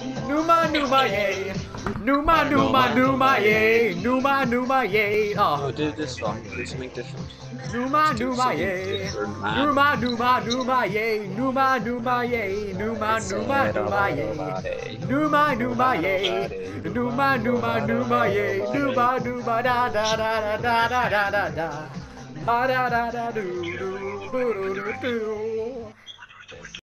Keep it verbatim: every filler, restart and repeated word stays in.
Numa Numa yay. Numa Numa Numa yay. Numa Numa yay. Oh, Oh. do this one. Do something different. Numa Do Numa something yay. different, man. Numa Numa Numa yay. Numa Numa yay. Numa Numa Numa yay. Numa Numa yay. Numa Numa Numa yay. Numa Numa da da da da da da da da. Da da da da do do do do do.